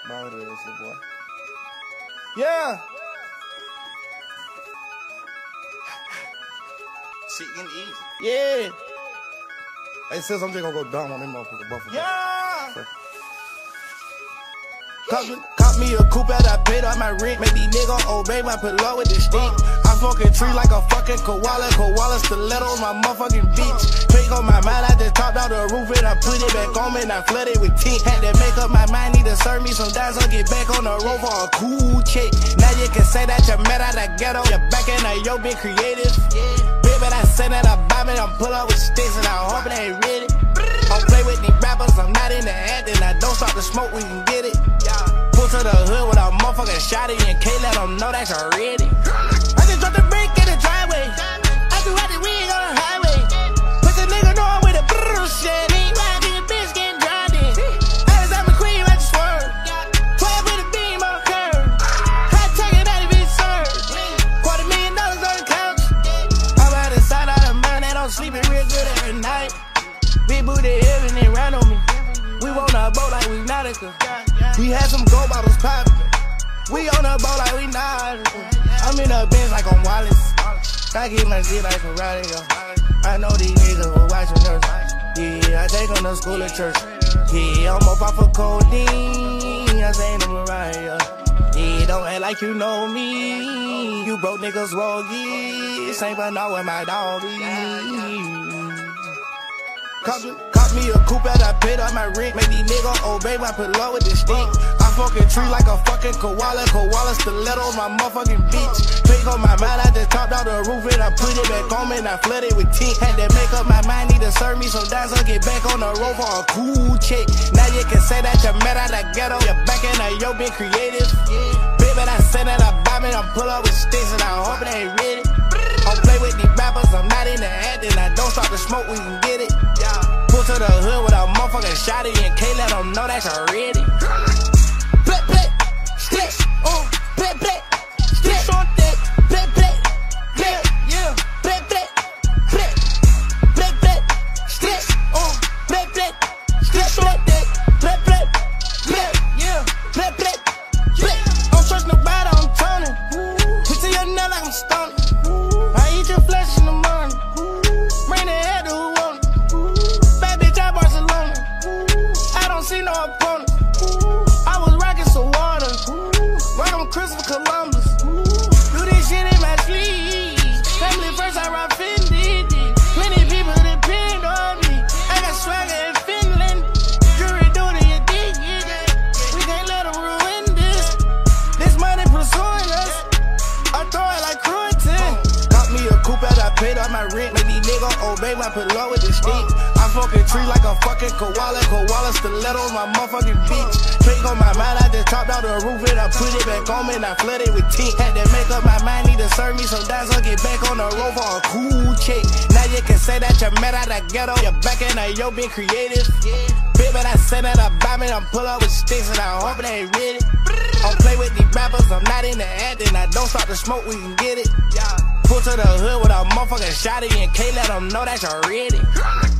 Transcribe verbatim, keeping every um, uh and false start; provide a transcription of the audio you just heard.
Ball this shit, boy. Yeah. Shit getting easy. Yeah. Hey, sis, I'm just gonna go dumb on them motherfuckers. Buffalo. Yeah. So. Cop me, cop me a coupe out, I paid off my rent. Make these niggas obey my pillow with the stick. I fucking tree like a fucking koala. Koala stilettos, my motherfucking bitch. Fake on my mind, I just topped out the roof and I put it back on me and I flooded with tint. Had to make up my mind, need to serve me some dimes. I'll get back on the road for a cool chick. Now you can say that you're mad out the ghetto. You're back in the yo, been creative. Baby, I say that I'm bombing, I'm pull up with sticks and I hope they ain't ready. I'll play with these rappers, I'm not in the acting. I don't stop the smoke, we can get it. Pull to the hood with a motherfucking shotty and can't let them know that's already. I just dropped the brake in the driveway. I do have the wig on the highway. Put the nigga know I'm with a brrrr shit. Ain't riding, bitch getting drowned in. I was at McQueen, I just swerved. twelve with a beam on the curb. Hot taking that if it's served. Quarter million dollars on the couch. I'm out the side of the mind that I'm sleeping real good every night. Big booty heaven and round on me. We on a boat like we Nautica. We had some gold bottles poppin'. We on a boat like we Nautica. I'm in a bench like I'm Wallace. I get my shit like a Roddy. I know these niggas were watching us. Yeah, I take them to school and church. Yeah, I'm up off of codeine. I say them Mariah. Yeah, don't act like you know me. You broke niggas roguey. Same but not with my dog. Cop, cop me a coupe out, I paid off my rent. Make these niggas obey my pillow with the stick. I fucking tree like a fucking koala. Koala stilettos, my motherfucking bitch. Fake on my mind, I just topped out the roof and I put it back on me and I flooded with tint. Had to make up my mind, need to serve me some dimes. I'll get back on the road for a cool chick. Now you can say that you're mad out the ghetto. You're back in the yo, been creative. Baby, I say that I'm bombing, I'm pull up with sticks and I hope they ain't ready. I'll play with these rappers, I'm not in the acting. I don't stop the smoke, we can get it. Pull to the hood with a motherfucking shotty and can't let them know that's already. Play, play, stick, oh, play, play, stick on that, play, play, play, yeah, play, play, play, play, play, stick, oh, play, play, stick on that, play, play, play, yeah, play, play, play. I don't trust nobody, I'm turning. Put to your nut like I'm stunning. I eat your flesh in the morning. Bring the head to who want it. I don't see no opponent. I was rocking some water. Right on Christopher Columbus. Do this shit in my sleeve. Family first, I rock Fendi. Many people depend on me. I got swagger in Finland. Jury duty, you dig it. We can't let them ruin this. This money pursuing us. I throw it like cruelty. Got me a coupe out, I paid off my rent. Make these niggas obey my pillow with the stick. I fucking tree like a fucking koala. Koala stilettos, my motherfucking bitch. Fake on my mind, I just topped out the roof and I put it back on me and I flooded with tint. Had to make up my mind, need to serve me some dimes. I'll get back on the road for a cool chick. Now you can say that you're mad out the ghetto. You're back in the yo, been creative. Baby, I say that I'm bombing, I'm pull up with sticks and I hope they ain't ready. I'll play with these rappers, I'm not in the acting. I don't stop the smoke, we can get it. Pull to the hood with a motherfucking shotty and can't let them know that's already.